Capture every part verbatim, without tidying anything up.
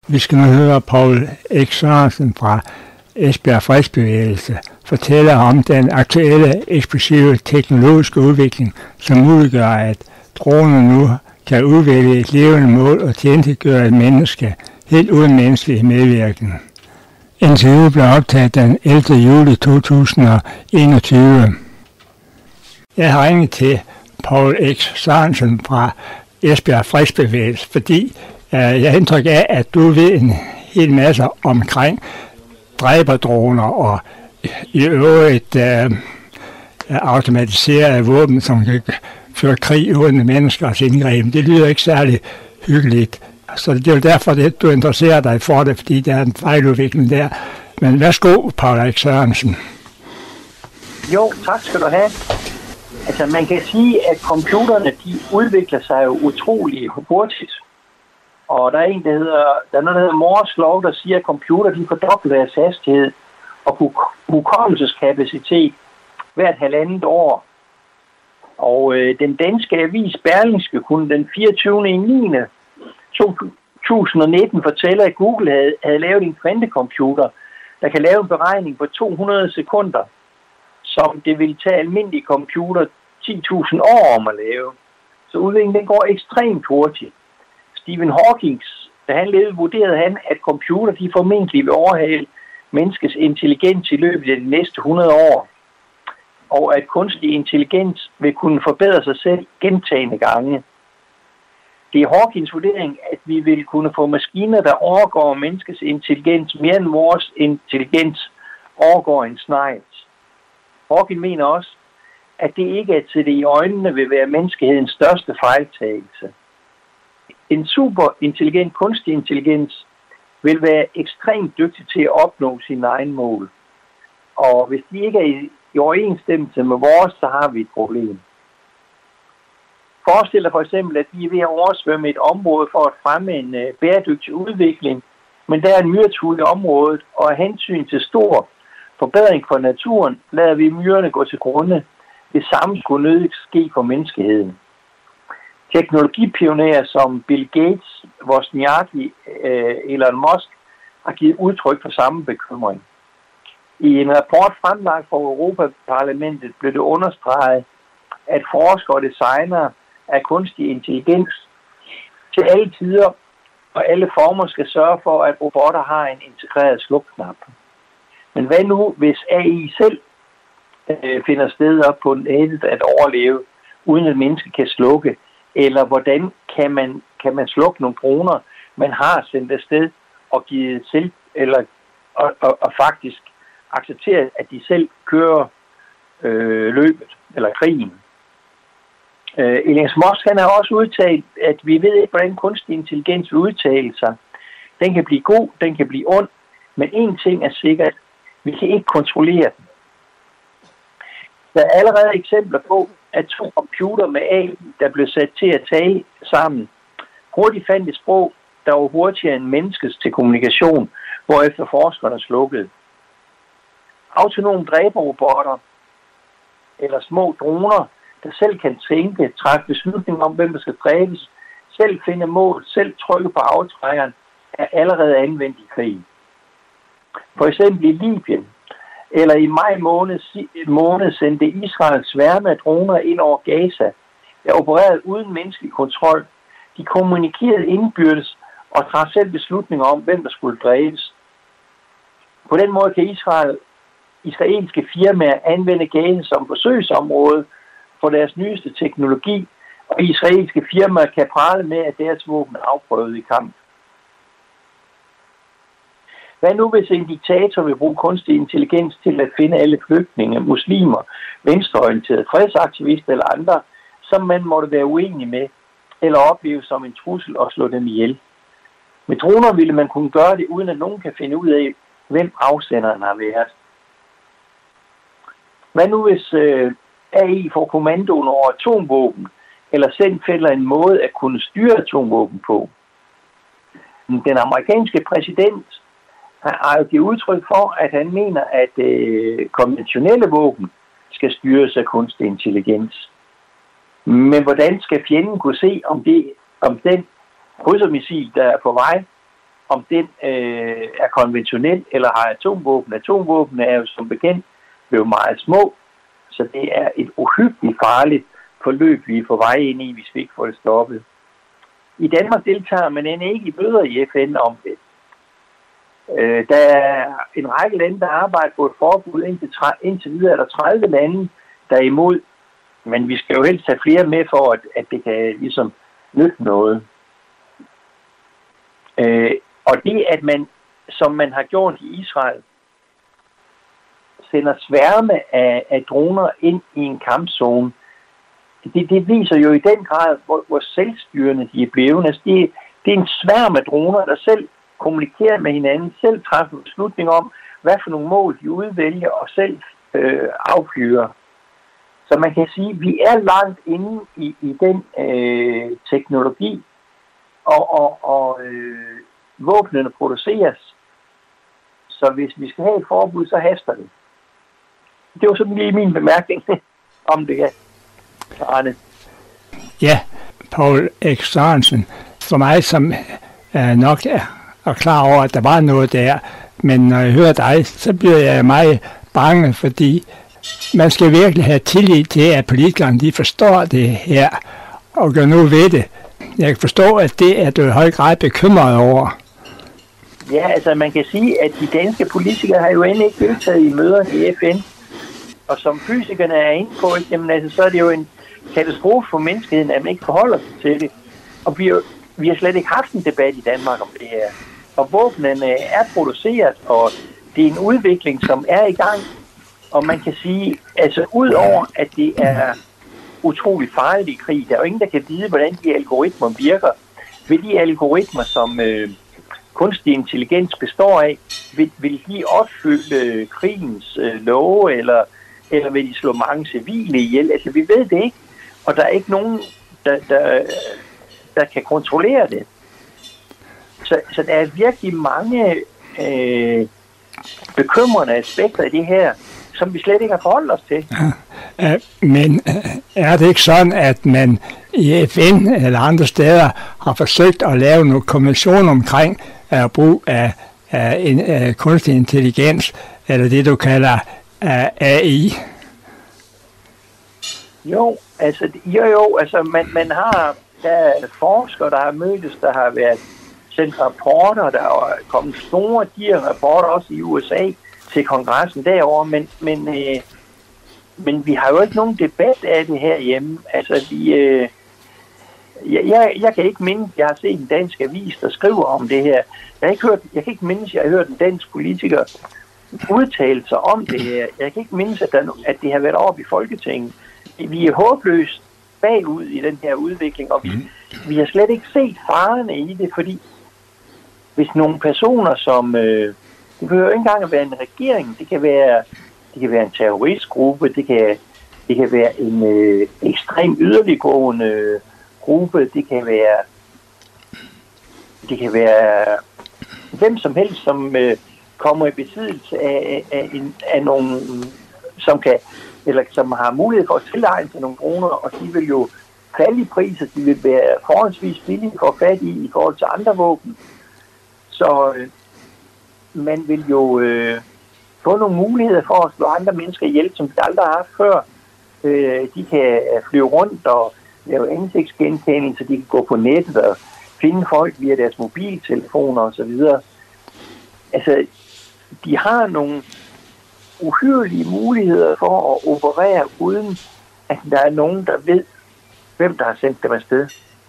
Vi skal nu høre Poul Erik Sørensen fra Esbjerg Fredsbevægelse fortælle om den aktuelle eksplosive teknologiske udvikling, som muliggør, at droner nu kan udvælge et levende mål og tjenestegøre et menneske helt uden menneskelig medvirkning. Interviewet blev optaget den ellevte juli to tusind og enogtyve. Jeg har ringet til Poul Erik Sørensen fra Esbjerg Fredsbevægelse, fordi uh, jeg har indtryk af, at du ved en hel masse omkring dræberdroner og i øvrigt uh, automatiserede våben, som kan føre krig uden menneskers indgreb. Det lyder ikke særlig hyggeligt. Så det er jo derfor, at du interesserer dig for det, fordi der er en fejludvikling der. Men værsgo, Poul Erik Sørensen. Jo, tak skal du have. Altså, man kan sige, at computerne, de udvikler sig jo utrolig hurtigt. Og der er en, der hedder, der er noget, der hedder Moores lov, der siger, at computer, de fordobler deres hastighed og hukommelseskapacitet hvert halvandet år. Og øh, den danske avis Berlingske kunne den fireogtyvende september to tusind og nitten fortælle, at Google havde, havde lavet en kvantecomputer, der kan lave en beregning på to hundrede sekunder, som det vil tage almindelige computer ti tusind år om at lave. Så udviklingen den går ekstremt hurtigt. Stephen Hawking, da han levede, vurderede han, at computer de formentlig vil overhale menneskets intelligens i løbet af de næste hundrede år, og at kunstig intelligens vil kunne forbedre sig selv gentagne gange. Det er Hawkings vurdering, at vi vil kunne få maskiner, der overgår menneskets intelligens mere end vores intelligens overgår en snegls. Hawking mener også, at det ikke er til det i øjnene vil være menneskehedens største fejltagelse. En superintelligent kunstig intelligens vil være ekstremt dygtig til at opnå sine egne mål. Og hvis de ikke er i, i overensstemmelse med vores, så har vi et problem. Forestil dig for eksempel, at vi er ved at oversvømme et område for at fremme en uh, bæredygtig udvikling, men der er en myretul i området, og af hensyn til stor forbedring for naturen, lader vi myrerne gå til grunde. Det samme skulle nødigt ske for menneskeheden. Teknologipionerer som Bill Gates, Wozniacki, uh, Elon Musk har givet udtryk for samme bekymring. I en rapport fremlagt for Europaparlamentet blev det understreget, at forskere og designere af kunstig intelligens til alle tider og alle former skal sørge for, at robotter har en integreret slukknap. Men hvad nu, hvis A I selv øh, finder steder på nettet at overleve, uden at mennesker kan slukke? Eller hvordan kan man, kan man slukke nogle droner, man har sendt afsted og givet selv, eller og, og, og faktisk acceptere, at de selv kører øh, løbet eller krigen? Øh, Elon Musk han har også udtalt, at vi ved ikke, hvordan kunstig intelligens vil udtale sig. Den kan blive god, den kan blive ond, men én ting er sikkert, vi kan ikke kontrollere den. Der er allerede eksempler på, at to computer med A I, der blev sat til at tale sammen, hurtigt fandt et sprog, der var hurtigere end menneskets til kommunikation, hvorefter forskerne slukkede. Autonome dræberrobotter eller små droner, der selv kan tænke, træffe beslutninger om, hvem der skal dræbes, selv finde mål, selv trykke på aftrækkeren, er allerede anvendt i krig. For eksempel i Libyen, eller i maj måned, måned sendte Israel sværme af droner ind over Gaza, der opererede uden menneskelig kontrol. De kommunikerede indbyrdes og traf selv beslutninger om, hvem der skulle dræbes. På den måde kan Israel, israelske firmaer anvende Gaza som forsøgsområde for deres nyeste teknologi, og israelske firmaer kan prale med, at deres våben er afprøvet i kamp. Hvad nu, hvis en diktator vil bruge kunstig intelligens til at finde alle flygtninge, muslimer, venstreorienterede fredsaktivister eller andre, som man måtte være uenig med, eller opleve som en trussel og slå dem ihjel? Med droner ville man kunne gøre det, uden at nogen kan finde ud af, hvem afsenderen har været. Hvad nu, hvis øh, A I får kommandoen over atomvåben, eller selv finder en måde at kunne styre atomvåben på? Den amerikanske præsident har jo givet udtryk for, at han mener, at øh, konventionelle våben skal styres af kunstig intelligens. Men hvordan skal fjenden kunne se, om, det, om den krydsermissil, der er på vej, om den øh, er konventionel eller har atomvåben. Atomvåben er jo som bekendt blevet meget små, så det er et uhyggeligt farligt forløb, vi er på vej ind i, hvis vi ikke får det stoppet. I Danmark deltager man end ikke i møder i F N om det. Øh, der er en række lande, der arbejder på et forbud. Indtil, indtil videre er der tredive lande, der er imod. Men vi skal jo helst have flere med for, at, at det kan ligesom nytte noget. Øh, og det, at man, som man har gjort i Israel, sender sværme af, af droner ind i en kampzone, det, det viser jo i den grad, hvor, hvor selvstyrende de er blevet. Altså, det, det er en sværm af droner, der selv kommunikerer med hinanden, selv træffer beslutning om, hvad for nogle mål de udvælger og selv øh, affyrer. Så man kan sige, at vi er langt inde i, i den øh, teknologi, og, og, og øh, våbnene produceres. Så hvis vi skal have et forbud, så haster det. Det var sådan lige min bemærkning om det her. Arne. Ja, Poul Erik Sørensen, for mig som øh, nok er, er klar over, at der var noget der, men når jeg hører dig, så bliver jeg meget bange, fordi man skal virkelig have tillid til, at politikerne de forstår det her og gør noget ved det. Jeg kan forstå, at det er du i høj grad bekymret over. Ja, altså man kan sige, at de danske politikere har jo endnu ikke deltaget i møder i F N. Og som fysikerne er inde på, jamen, altså, så er det jo en katastrofe for menneskeheden, at man ikke forholder sig til det. Og vi, jo, vi har slet ikke haft en debat i Danmark om det her. Og våbnene er produceret, og det er en udvikling, som er i gang. Og man kan sige, altså ud over, at det er utrolig farligt i krig, der er jo ingen, der kan vide, hvordan de algoritmer virker. Vil de algoritmer, som øh, kunstig intelligens består af, vil, vil de opfylde krigens øh, love, eller, eller vil de slå mange civile ihjel? Altså vi ved det ikke, og der er ikke nogen, der, der, der kan kontrollere det. Så, så der er virkelig mange øh, bekymrende aspekter i det her, som vi slet ikke har forholdt os til. Ja, men er det ikke sådan, at man i F N eller andre steder har forsøgt at lave nogle konventioner omkring at brug af, af, en, af kunstig intelligens, eller det du kalder af A I? Jo, altså, jo, jo, altså man, man har, der er forskere, der har mødtes, der har været sendt rapporter, der er kommet store de rapporter også i U S A til kongressen derovre, men, men, øh, men vi har jo ikke nogen debat af det herhjemme. Altså, vi, øh, jeg, jeg, jeg kan ikke mindes, jeg har set en dansk avis, der skriver om det her. Jeg, har ikke hørt, jeg kan ikke mindes, jeg har hørt en dansk politiker udtale sig om det her. Jeg kan ikke mindes, at, der, at det har været oppe i Folketinget. Vi er håbløst bagud i den her udvikling, og vi, vi har slet ikke set farerne i det, fordi hvis nogle personer, som... Øh, det behøver ikke engang at være en regering. Det kan være, det kan være en terroristgruppe. Det kan, det kan være en øh, ekstrem yderliggående øh, gruppe. Det kan være, det kan være hvem som helst, som øh, kommer i besiddelse af, af, af, af nogle, som kan, eller som har mulighed for at tilegne sig nogle droner, og de vil jo falde i priser. De vil være forholdsvis billige for fat i i forhold til andre våben. Så øh, man vil jo øh, få nogle muligheder for at slå andre mennesker ihjel, som de aldrig har haft før. Øh, de kan flyve rundt og lave ansigtsgenkendelse, de kan gå på nettet og finde folk via deres mobiltelefoner osv. Altså, de har nogle uhyrlige muligheder for at operere, uden at der er nogen, der ved, hvem der har sendt dem afsted.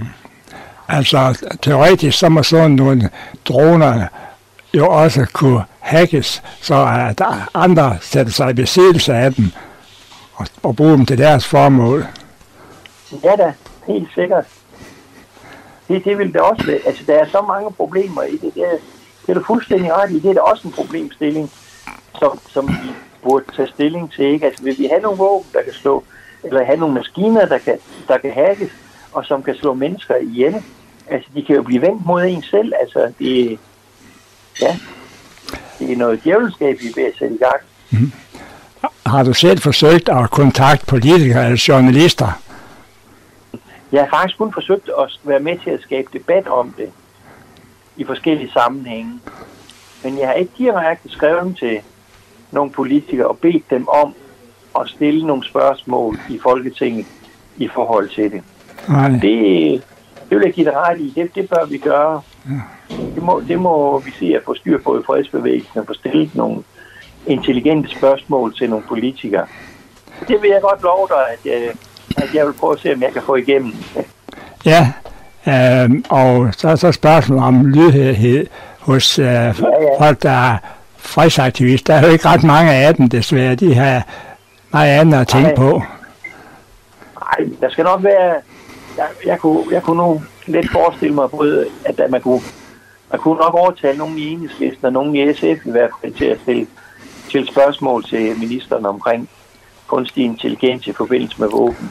Altså, teoretisk så må sådan nogle droner jo også kunne hackes, så at andre sætter sig i besiddelse af dem og, og bruger dem til deres formål. Ja da, helt sikkert. Det, det vil det også være. Altså, der er så mange problemer i det. Det er, det er du fuldstændig ret i. Det er da også en problemstilling, som, som vi burde tage stilling til. Ikke? Altså, vil vi have nogle våben, der kan slå, eller have nogle maskiner, der kan, der kan hackes, og som kan slå mennesker ihjel? Altså, de kan jo blive vendt mod en selv. Altså, det Ja, det er noget djævelskab, vi er ved at sætte i gang. Mm. Har du selv forsøgt at kontakte politikere eller journalister? Jeg har faktisk kun forsøgt at være med til at skabe debat om det. i forskellige sammenhænge. Men jeg har ikke direkte skrevet til nogle politikere og bedt dem om at stille nogle spørgsmål i Folketinget i forhold til det. Nej. Det, det vil jeg give dig ret i. Det, det bør vi gøre. Ja. Det, må, det må vi se at få styr på i fredsbevægelsen og få stillet nogle intelligente spørgsmål til nogle politikere. Det vil jeg godt love dig, at jeg, at jeg vil prøve at se, om jeg kan få igennem. Ja, øh, og så er så spørgsmålet om lydhørhed hos øh, ja, ja. folk, der er fredsaktivister. Der er jo ikke ret mange af dem, desværre. De har meget andet at tænke Ej. på. Nej, der skal nok være... Jeg, jeg, kunne, jeg kunne nu lidt forestille mig, både, at man kunne, man kunne nok overtale nogen i Enhedslisten og nogen i S F i hvert fald til at stille, stille spørgsmål til ministeren omkring kunstig intelligens i forbindelse med våben.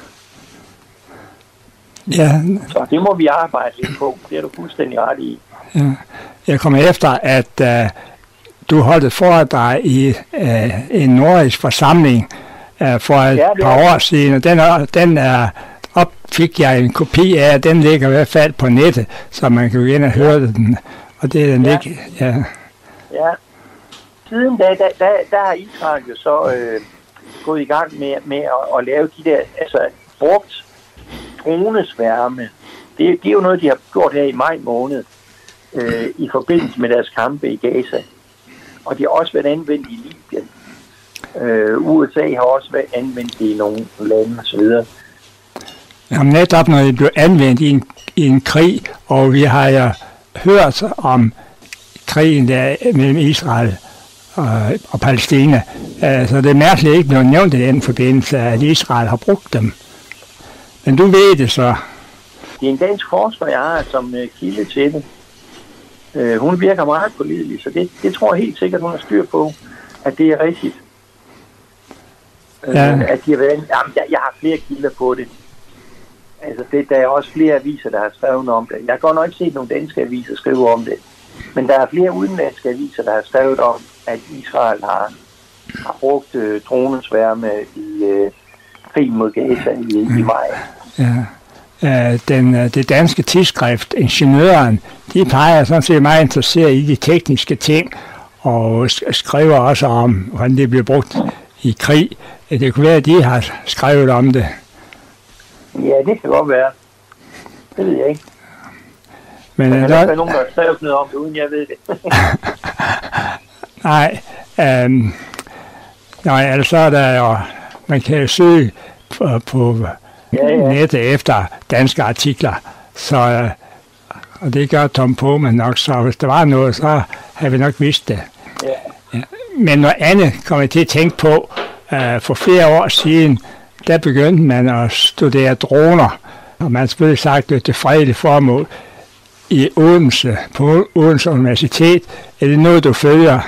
Ja. Så det må vi arbejde lidt på. Det er du fuldstændig ret i. Ja. Jeg kommer efter, at uh, du holdt et foredrag i uh, en nordisk forsamling uh, for et ja, par år siden, og den er, den er op fik jeg en kopi af, den ligger i hvert fald på nettet, så man kan gå ind og høre den. Og det er den ja. ikke, ja. Ja. Siden da, der, der, der har Israel jo så øh, gået i gang med, med at, at lave de der, altså brugt dronesværme. Det, det er jo noget, de har gjort her i maj måned, øh, i forbindelse med deres kampe i Gaza. Og de har også været anvendt i Libyen. Øh, U S A har også været anvendt i nogle lande osv. Jamen netop, når det blev anvendt i en, i en krig, og vi har jo hørt om krigen der mellem Israel og, og Palæstina, uh, så det er mærkeligt ikke blevet nævnt i den forbindelse, at Israel har brugt dem. Men du ved det så. Det er en dansk forsker, jeg har som uh, kilde til det. Uh, hun virker meget pålidelig, så det, det tror jeg helt sikkert, hun har styr på, at det er rigtigt. Uh, ja. At de har været, jamen, jeg, jeg har flere kilder på det. Altså, det, der er også flere aviser, der har skrevet om det. Jeg har godt nok ikke set nogle danske aviser skrive om det. Men der er flere udenlandske aviser, der har skrevet om, at Israel har, har brugt øh, dronesværme i øh, krigen mod Gaza i, i maj. Ja. Øh, den, det danske tidsskrift, Ingeniøren, de peger sådan set meget interesseret i de tekniske ting, og skriver også om, hvordan det bliver brugt i krig. Det kunne være, at de har skrevet om det. Ja, det kan godt være. Det ved jeg ikke. Men der er nogen, der har skrevet noget om det, uden jeg ved det. Nej, øhm, nej, altså er der jo, man kan jo søge på, på ja, ja. nettet efter danske artikler, så, øh, og det gør Tom Pohmann nok, så hvis der var noget, så havde vi nok vidst det. Ja. Ja. Men noget andet kommer jeg til at tænke på, øh, for flere år siden, der begyndte man at studere droner, og man selvfølgelig sagt, det til fredeligt formål i Odense, på Odense Universitet. Er det noget, du følger?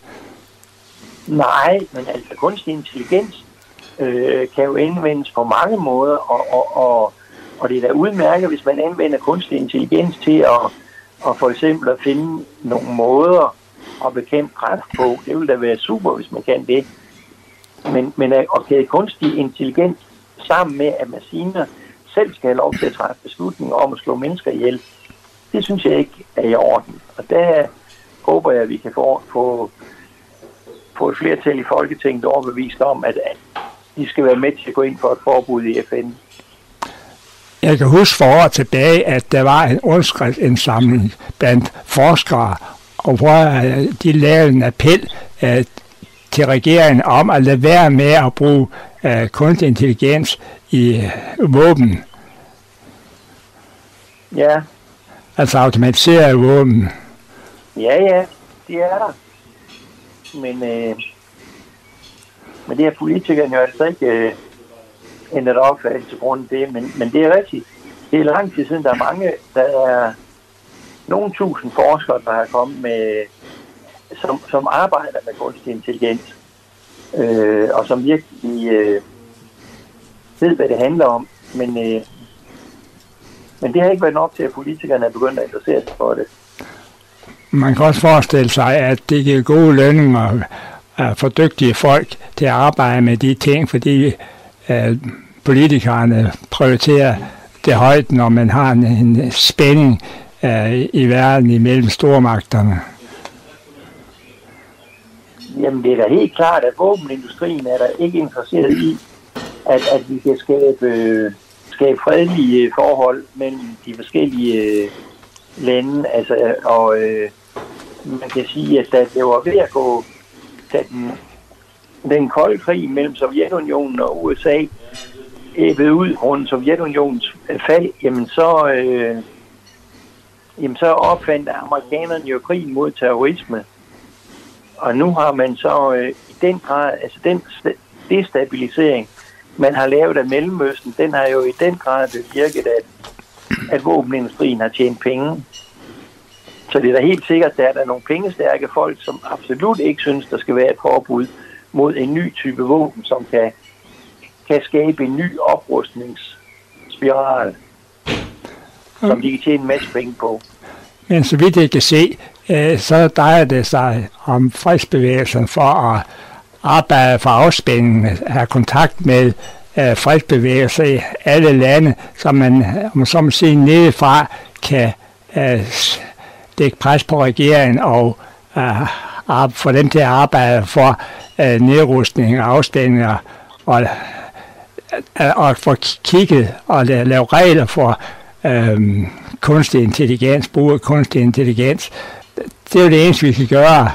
Nej, men altså kunstig intelligens øh, kan jo anvendes på mange måder, og, og, og, og det er da udmærket, hvis man anvender kunstig intelligens til at, at for eksempel at finde nogle måder at bekæmpe kræft på. Det vil da være super, hvis man kan det. Men, men at kæde kunstig intelligens sammen med, at maskiner selv skal have lov til at træffe beslutninger om at slå mennesker ihjel, det synes jeg ikke er i orden. Og der håber jeg, at vi kan få, få, få et flertal i Folketinget overbevist om, at, at de skal være med til at gå ind for et forbud i F N. Jeg kan huske for år tilbage, at der var en underskriftsindsamling blandt forskere, og hvor de lavede en appel at til regeringen om at lade være med at bruge uh, kunstig intelligens i uh, våben. Ja. Altså automatiseret våben. Ja, ja, det er der. Men, øh, men det er politikerne jo altså ikke øh, ændret opfattelse til grund af det, men, men det er rigtigt. Det er lang tid siden, der er mange, der er nogle tusind forskere, der har kommet med Som, som arbejder med kunstig intelligens, øh, og som virkelig øh, ved, hvad det handler om. Men, øh, men det har ikke været nok til, at politikerne er begyndt at interessere sig for det. Man kan også forestille sig, at det giver gode lønninger for dygtige folk til at arbejde med de ting, fordi øh, politikerne prioriterer det højt, når man har en, en spænding uh, i verden imellem stormagterne? Jamen, det er da helt klart, at våbenindustrien er der ikke interesseret i, at, at vi kan skabe, øh, skabe fredelige forhold mellem de forskellige øh, lande. Altså, og øh, man kan sige, at da det var ved at gå, da den, den kolde krig mellem Sovjetunionen og U S A æbbede ud rundt Sovjetunionens fald, jamen så, øh, jamen så opfandt amerikanerne jo krigen mod terrorisme. Og nu har man så øh, i den grad, altså den destabilisering, man har lavet af Mellemøsten, den har jo i den grad bevirket, at, at våbenindustrien har tjent penge. Så det er da helt sikkert, at der er der nogle pengestærke folk, som absolut ikke synes, der skal være et forbud mod en ny type våben, som kan, kan skabe en ny oprustningsspiral, som de kan tjene en masse penge på. Men så vidt jeg kan se, så drejer det sig om fredsbevægelsen for at arbejde for afspænding, have kontakt med fredsbevægelser i alle lande, så man, om så man siger, nedefra kan lægge pres på regeringen og få dem til at arbejde for nedrustning og afspændinger og, og få kigget og lave regler for øhm, kunstig intelligens, brug af kunstig intelligens. Det er jo det eneste, vi kan gøre.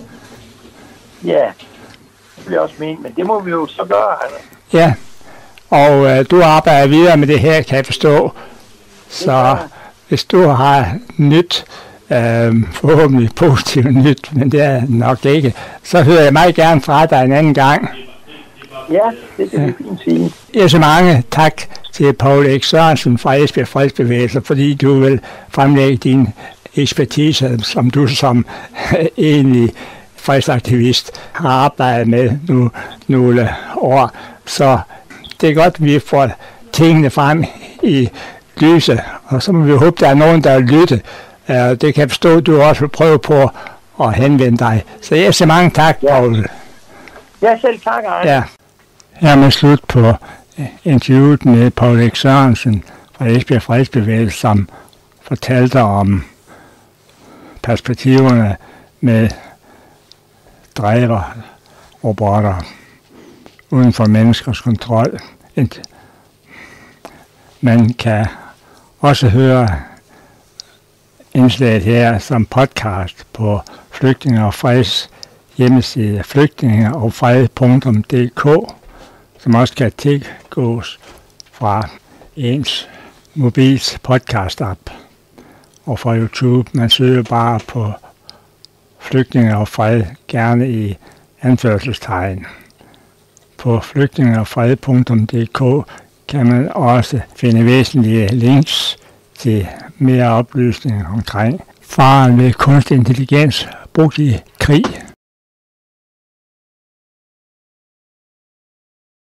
Ja, det bliver også ment, men det må vi jo så gøre. Altså. Ja, og øh, du arbejder videre med det her, kan jeg forstå. Så hvis du har nyt, øh, forhåbentlig positivt nyt, men det er nok ikke, så hører jeg meget gerne fra dig en anden gang. Ja, det kan vi fint sige. Ja, så mange tak til Poul Erik Sørensen fra Esbjerg Fredsbevægelser, fordi du vil fremlægge din ekspertise, som du som egentlig fredsaktivist har arbejdet med nu nogle år. Så det er godt, at vi får tingene frem i lyset, og så må vi håbe, at der er nogen, der vil lytte. Det kan jeg forstå, at du også vil prøve på at henvende dig. Så jeg siger mange tak, Poul. Ja, selv tak, Arne. Ja. Her er slut på interviewet med Poul Erik Sørensen fra Esbjerg Fredsbevægelse, som fortalte om perspektiverne med dræberrobotter uden for menneskers kontrol. Man kan også høre indslaget her som podcast på Flygtninge og Freds hjemmeside flygtninge og fred punktum d k, som også kan tilgås fra ens mobils podcast-app og fra YouTube. Man søger bare på Flygtninge og Fred, gerne i anførselstegn. På flygtninge og fred punktum d k kan man også finde væsentlige links til mere oplysning omkring faren ved kunstig intelligens brugt i krig.